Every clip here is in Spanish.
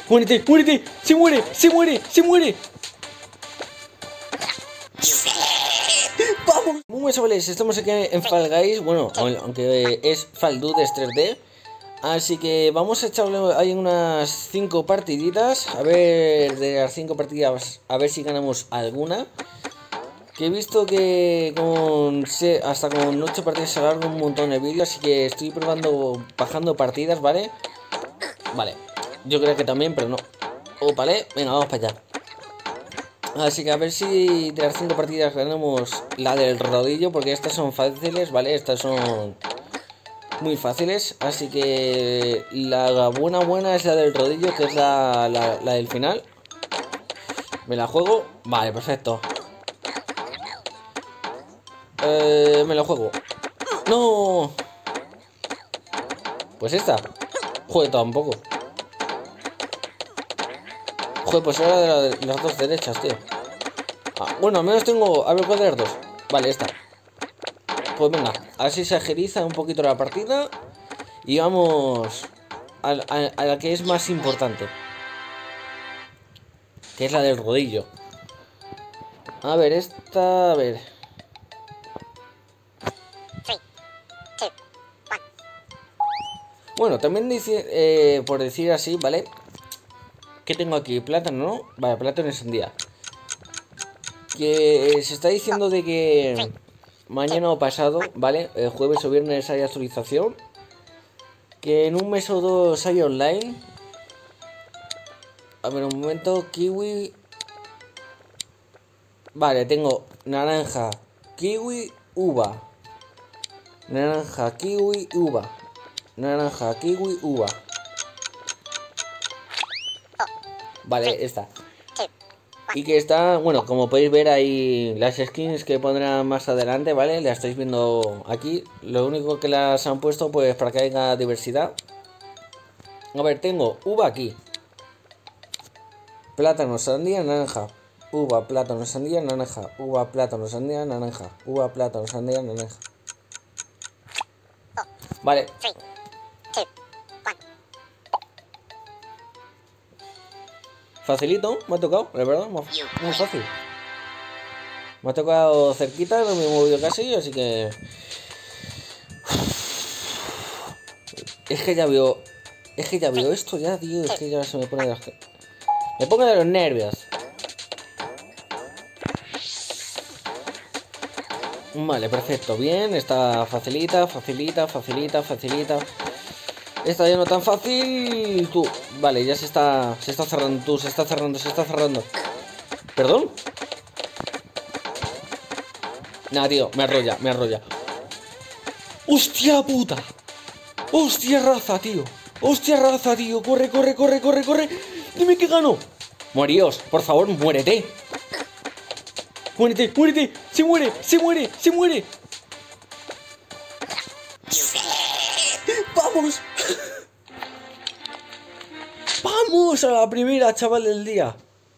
¡Muérete! ¡Muérete! ¡Se muere! ¡Se muere! ¡Se muere! ¡Vamos! Muy buenas, chavales, estamos aquí en Fall Guys. Bueno, aunque es Fall Dudes 3D. Así que vamos a echarle ahí unas 5 partiditas. A ver, de las 5 partidas, a ver si ganamos alguna. Que he visto que hasta con 8 partidas se alarga un montón el vídeo. Así que estoy probando, bajando partidas, ¿vale? Vale, yo creo que también, pero no. Vale, venga, vamos para allá. Así que a ver si de las 5 partidas ganamos la del rodillo, porque estas son fáciles, ¿vale? Estas son muy fáciles. Así que la buena es la del rodillo, que es la del final. Me la juego. Vale, perfecto. Me la juego. ¡No! Pues esta. Joder, tampoco. Joder, pues era de las dos derechas, tío. Bueno, al menos tengo... A ver, ¿cuál de las dos? Vale, esta. Pues venga, así se agiliza un poquito la partida. Y vamos a la que es más importante, que es la del rodillo. A ver, esta... A ver. Bueno, también dice, por decir así, ¿vale? ¿Qué tengo aquí? Plátano, ¿no? Vale, plátano y sandía. Que se está diciendo de que mañana o pasado, ¿vale? El jueves o viernes hay actualización. Que en un mes o dos hay online. A ver, un momento. Kiwi. Vale, tengo naranja, kiwi, uva. Naranja, kiwi, uva. Naranja, kiwi, uva. Vale, esta. Y que está, bueno, como podéis ver ahí las skins que pondrán más adelante, ¿vale? Las estáis viendo aquí. Lo único que las han puesto pues para que haya diversidad. A ver, tengo uva aquí. Plátano, sandía, naranja. Uva, plátano, sandía, naranja. Uva, plátano, sandía, naranja. Uva, plátano, sandía, naranja. Vale. Facilito, me ha tocado, la verdad, muy fácil. Me ha tocado cerquita, no me he movido casi, así que... Es que ya veo esto ya, tío, es que ya se me pone de las... Me pongo de los nervios. Vale, perfecto, bien, está facilita. Esta ya no tan fácil. Tú, vale, ya se está cerrando, se está cerrando. ¿Perdón? Nah, tío, me arrolla. ¡Hostia puta! ¡Hostia raza, tío! ¡Corre! ¡Dime que gano! Moríos, por favor, muérete. ¡Muérete! ¡Se muere! ¡Vamos! ¡Vamos a la primera, chaval, del día!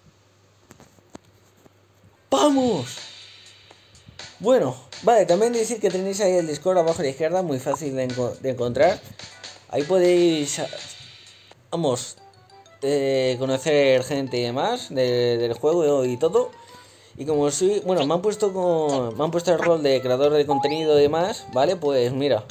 ¡Vamos! Bueno, vale, también decir que tenéis ahí el Discord abajo a la izquierda, muy fácil de encontrar. Ahí podéis, vamos, conocer gente y demás del juego y todo. Y como soy, bueno, me han puesto el rol de creador de contenido y demás, ¿vale? Pues mira.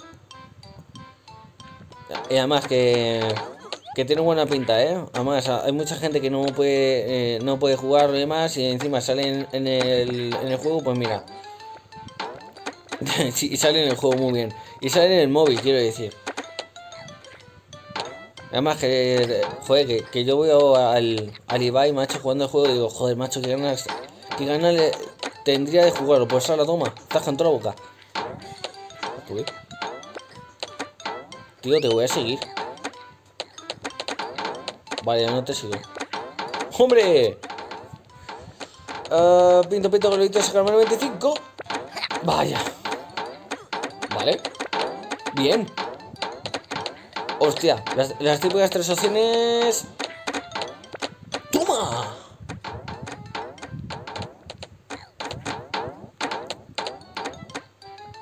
Y además que tiene buena pinta, ¿eh? Además, hay mucha gente que no puede jugar y demás, y encima sale en el juego, pues mira. Sí, y sale en el juego muy bien. Y sale en el móvil, quiero decir. Además que, joder, que yo veo al Ibai, macho, jugando el juego y digo, joder, macho, qué ganas tendría de jugarlo. Pues ahora toma, taja en toda la boca. Uy. Tío, te voy a seguir. Vale, no te sigo. ¡Hombre! Pinto, golito, sacarme el 25. Vaya. Vale. Bien. Hostia, las típicas 3 opciones. ¡Toma!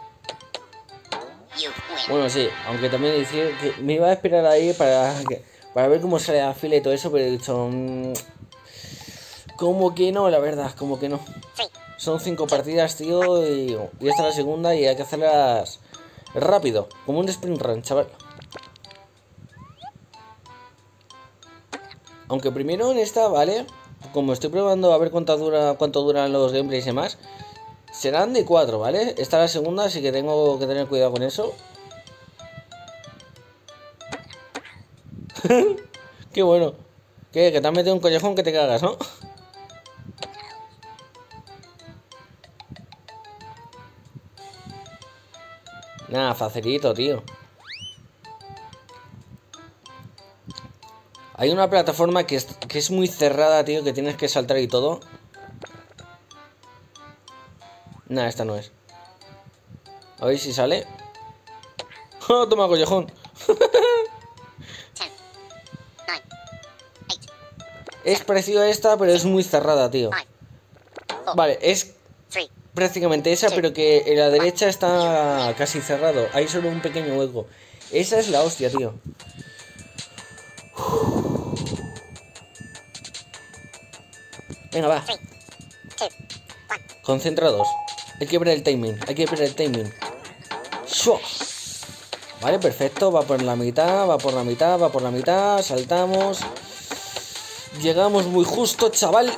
Bueno, sí, aunque también decir que me iba a esperar ahí para para ver cómo sale la fila y todo eso, pero he dicho... como que no, la verdad, como que no. Son 5 partidas, tío, y esta es la segunda y hay que hacerlas rápido, como un sprint run, chaval. Aunque primero en esta, ¿vale? Como estoy probando a ver cuánto duran los gameplays y demás, serán de 4, ¿vale? Esta es la segunda, así que tengo que tener cuidado con eso. Qué bueno. ¿Qué? Que te has metido un collejón que te cagas, ¿no? Nada, facilito, tío. Hay una plataforma que es muy cerrada, tío, que tienes que saltar y todo. Nah, esta no es. A ver si sale. ¡Oh, toma, collejón! Es parecido a esta, pero es muy cerrada, tío. Vale, es prácticamente esa, pero que en la derecha está casi cerrado. Hay solo un pequeño hueco. Esa es la hostia, tío. Venga, va. Concentrados. Hay que ver el timing. Hay que ver el timing. ¡Shua! Vale, perfecto. Va por la mitad, va por la mitad, va por la mitad. Saltamos. Llegamos muy justo, chaval.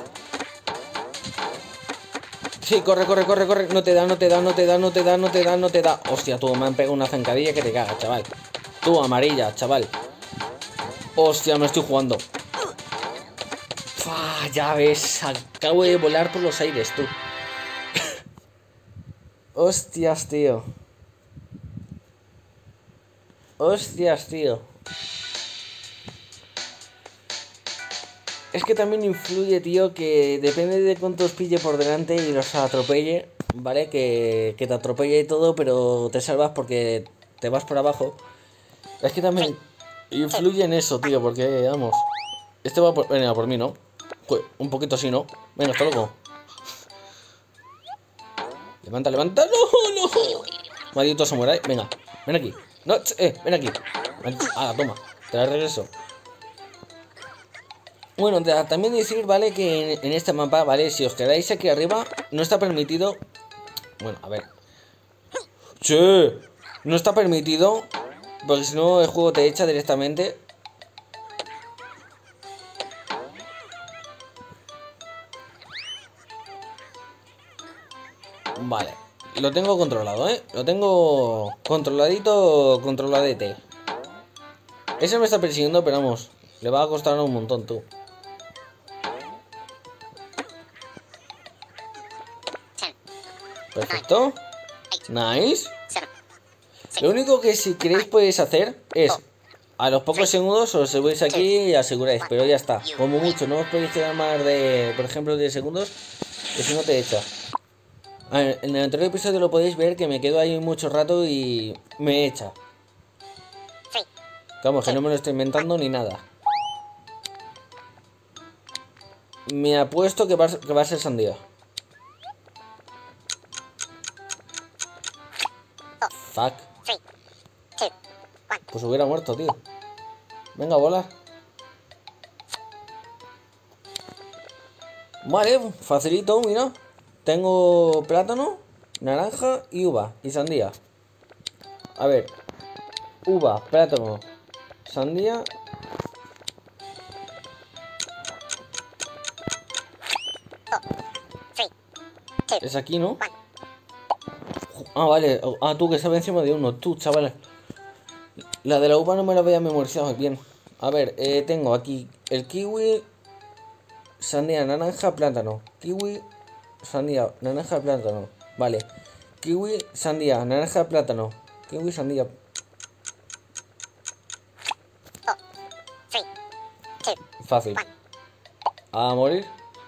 Sí, corre, corre, corre, corre. No te da, no te da, no te da, no te da, no te da, no te da. Hostia, tú, me han pegado una zancadilla que te cagas, chaval. Tú, amarilla, chaval. Hostia, me estoy jugando. Ya ves, acabo de volar por los aires, tú. Hostias, tío. Hostias, tío. Es que también influye, tío, que depende de cuántos pille por delante y los atropelle, ¿vale? Que te atropelle y todo, pero te salvas porque te vas por abajo. Es que también influye en eso, tío, porque, vamos... Este va por... Venga, por mí, ¿no? Un poquito así, ¿no? Venga, hasta luego. Levanta, levanta. ¡No, no! Maldito samurai. Venga, ven aquí. No, ven aquí. Ah, toma. Te la regreso. Bueno, también decir, ¿vale? Que en este mapa, ¿vale? Si os quedáis aquí arriba, no está permitido... Bueno, a ver. ¡Sí! No está permitido, porque si no el juego te echa directamente. Vale. Lo tengo controlado, ¿eh? Lo tengo controladito, controladete. Ese me está persiguiendo, pero vamos, le va a costar un montón, tú. Perfecto. Nice. Lo único que si queréis podéis hacer es, a los pocos segundos os subís aquí y aseguráis, pero ya está. Como mucho, no os podéis quedar más de, por ejemplo, 10 segundos, que si no te echa. A ver, en el anterior episodio lo podéis ver que me quedo ahí mucho rato y me echa. Vamos, que no me lo estoy inventando ni nada. Me apuesto que va a ser sandía. Fuck. Pues hubiera muerto, tío. Venga, a volar. Vale, facilito, mira. Tengo plátano, naranja y uva y sandía. A ver. Uva, plátano, sandía. Es aquí, ¿no? Ah, vale. Ah, tú que estaba encima de uno. Tú, chaval. La de la uva no me la había memorizado bien. A ver, tengo aquí el kiwi, sandía, naranja, plátano. Kiwi, sandía, naranja, plátano. Vale. Kiwi, sandía, naranja, plátano. Kiwi, sandía. Fácil. A morir.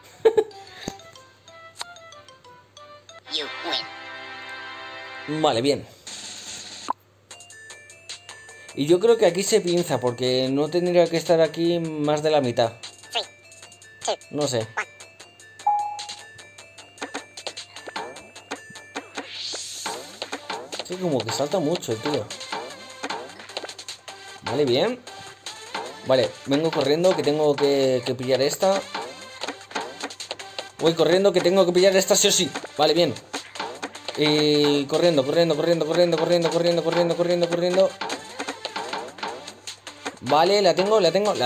Vale, bien. Y yo creo que aquí se pinza porque no tendría que estar aquí más de la mitad. No sé. Sí, como que salta mucho el tío. Vale, bien. Vale, vengo corriendo que tengo que pillar esta. Voy corriendo que tengo que pillar esta sí o sí. Vale, bien. Y corriendo. Vale, la tengo.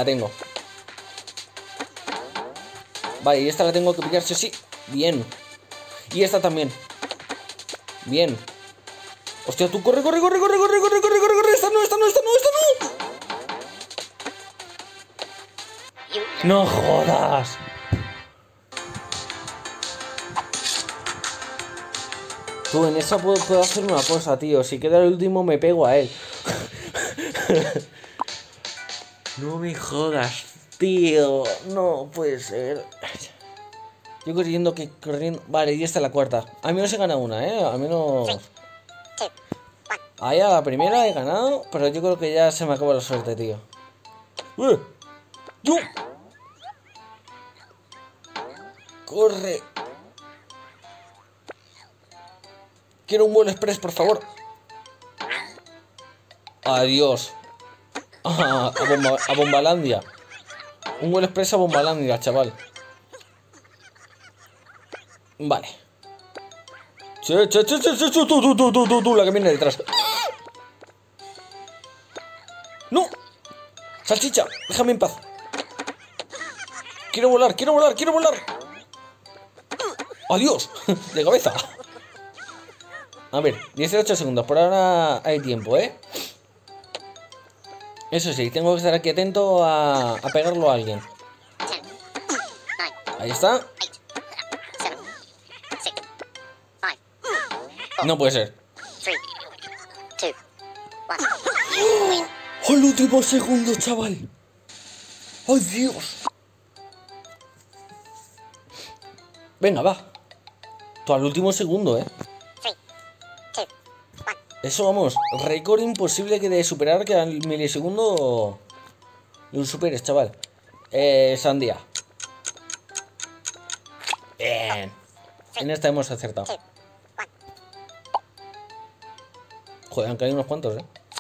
Vale, y esta la tengo que pillar sí o sí. Bien. Y esta también. Bien. Hostia, tú corre. Esta no. No jodas. Tú, en esa puedo hacer una cosa, tío. Si queda el último, me pego a él. No me jodas, tío. No puede ser. Yo corriendo. Vale, y esta es la cuarta. Al menos he ganado una, Al menos. Ahí a la primera he ganado. Pero yo creo que ya se me acaba la suerte, tío. ¡Yo! ¡Corre! Quiero un vuelo express, por favor. Adiós. A Bombalandia. Un vuelo express a Bombalandia, chaval. Vale. Tú, la que viene detrás. ¡No! ¡Salchicha! Déjame en paz. Quiero volar. ¡Adiós! De cabeza. A ver, 18 segundos. Por ahora hay tiempo, Eso sí, tengo que estar aquí atento a pegarlo a alguien. Ahí está. No puede ser. ¡Al último segundo, chaval! ¡Ay, Dios! Venga, va. Tú al último segundo, Eso, vamos, récord imposible que de superar, que al milisegundo lo superes, chaval. Sandía. Bien. En esta hemos acertado. Joder, han caído unos cuantos,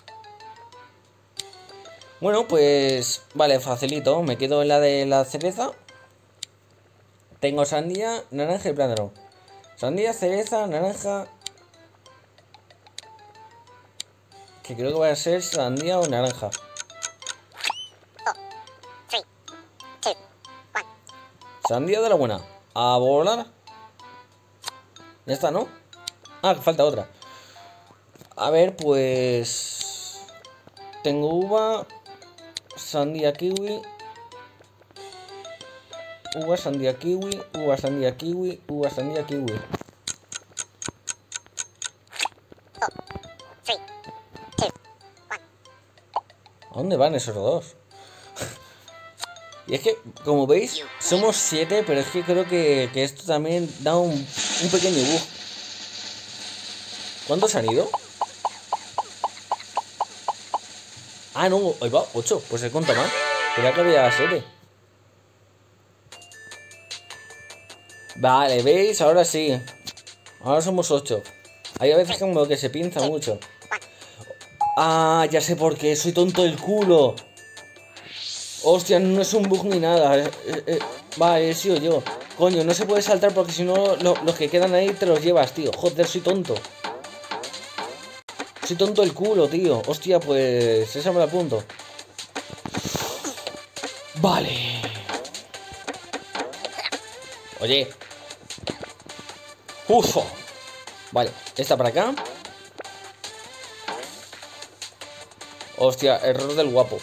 Bueno, pues... Vale, facilito. Me quedo en la de la cereza. Tengo sandía, naranja y plátano. Sandía, cereza, naranja... Que creo que va a ser sandía o naranja. Sandía de la buena. A volar. Ya está, ¿no? Ah, que falta otra. A ver, pues... Tengo uva. Sandía kiwi. Uva, sandía kiwi. Uva, sandía kiwi. Uva, sandía kiwi. ¿A dónde van esos dos? Y es que, como veis, somos 7, pero es que creo que esto también da un pequeño bug. ¿Cuántos han ido? Ah, no, ahí va, 8. Pues he contado mal. Creía que había 7. Vale, ¿veis? Ahora sí. Ahora somos 8. Hay a veces como que se pinza mucho. Ah, ya sé por qué. Soy tonto del culo. Hostia, no es un bug ni nada. Vale, he sido yo. Coño, no se puede saltar porque si no los que quedan ahí te los llevas, tío. Joder, soy tonto. Soy tonto del culo, tío. Hostia, pues esa me la apunto. Vale. Oye. Ufo. Vale, esta para acá. Hostia, error del guapo.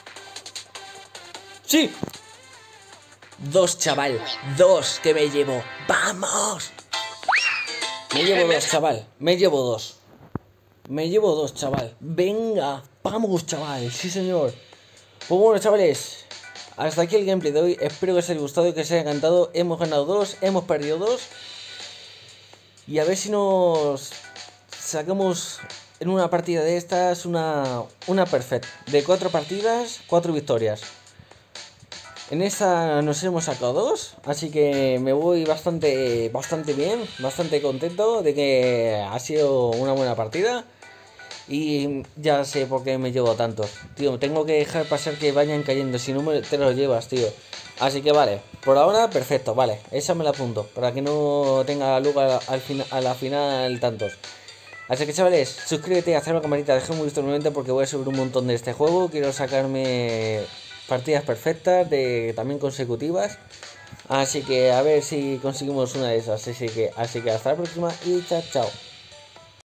¡Sí! 2, chaval. 2 que me llevo. ¡Vamos! Me llevo 2, chaval. Me llevo 2. Me llevo 2, chaval. Venga. Vamos, chaval. Sí, señor. Pues bueno, chavales. Hasta aquí el gameplay de hoy. Espero que os haya gustado y que os haya encantado. Hemos ganado 2. Hemos perdido 2. Y a ver si nos sacamos en una partida de estas una perfect. De 4 partidas, 4 victorias. En esta nos hemos sacado 2. Así que me voy bastante bien. Bastante contento de que ha sido una buena partida. Y ya sé por qué me llevo tantos. Tío, tengo que dejar pasar que vayan cayendo, si no te los llevas, tío. Así que vale, por ahora perfecto, vale, esa me la apunto, para que no tenga lugar a la final tantos. Así que chavales, suscríbete, haz la campanita, déjame un visto nuevamente porque voy a subir un montón de este juego. Quiero sacarme partidas perfectas, también consecutivas. Así que a ver si conseguimos una de esas. Así que hasta la próxima y chao, chao.